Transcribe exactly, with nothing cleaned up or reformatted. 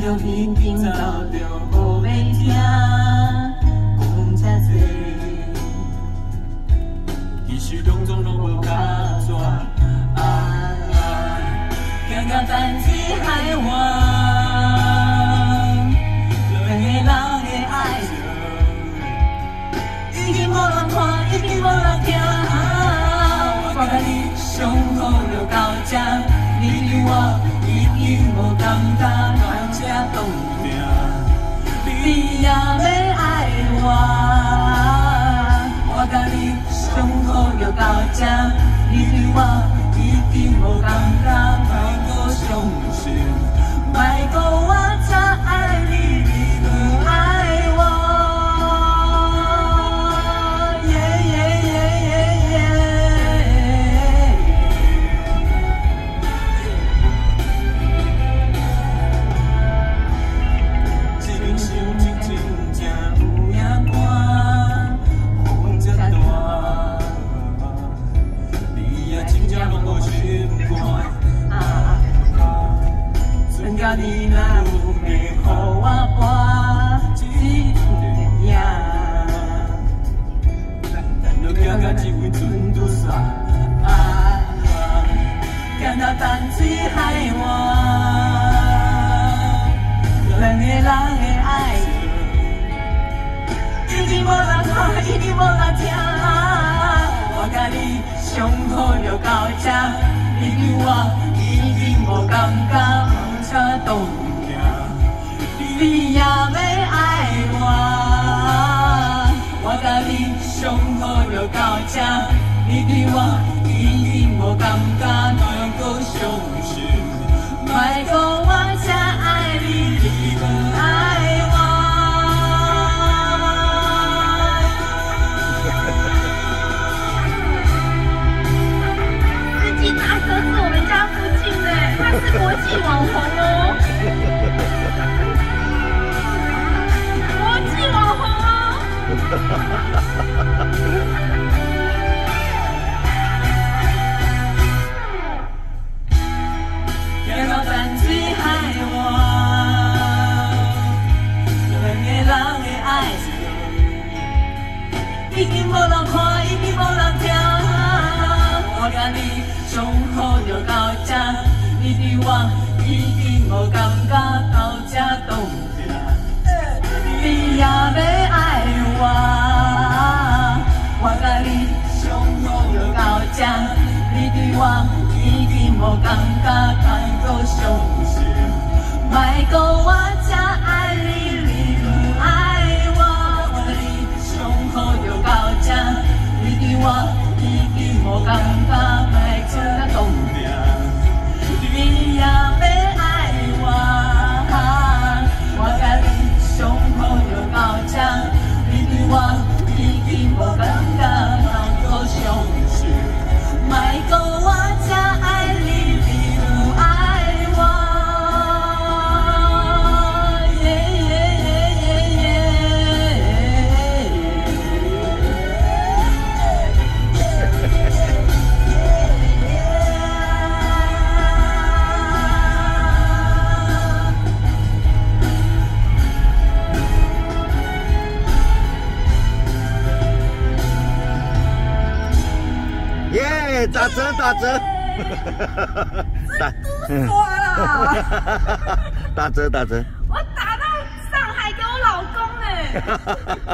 着天边走着无要听，讲遮多，其实拢总拢无甲怎啊，行到淡水海岸。 已经无人看，已经无人听。我甲你相好就到这，你对我已经无感觉，到这冻定，你也要爱我。我甲你相好就到这，你对我已经无感觉，莫搁相信，莫搁我才爱你，你不爱我。 你若有要予我搬一个影，咱就行到这位船拄煞啊，行到淡水海岸，两个人的爱已经无人看，已经无人听。我甲你相好就到这，你对我已经无感觉。 车动定，你也要爱我。我甲你相好就到这，你对我已经无感觉，莫搁相信，莫搁我才爱你，你不爱我。司机大哥是我们家附近的，他是国际网红哦。 国际网红哦！行到淡水海岸，两个人的爱已经无人看，已经无人听。我甲你相好就到这，你对我已经无感觉，到这冻定。 你也要爱我，我甲你相好就到这，你对我已经无感觉，莫搁相信，莫搁我才爱你，你不爱我。我甲你相好就到这，你对我已经无感觉，莫搁冻定，你也要爱我。 我甲你相好就到这，你对我已经无感觉，莫搁相信，莫搁我才爱你，你不爱我。耶耶耶耶耶！打折打折，打哇啦！ 打折打折， 我打到上海给我老公哎！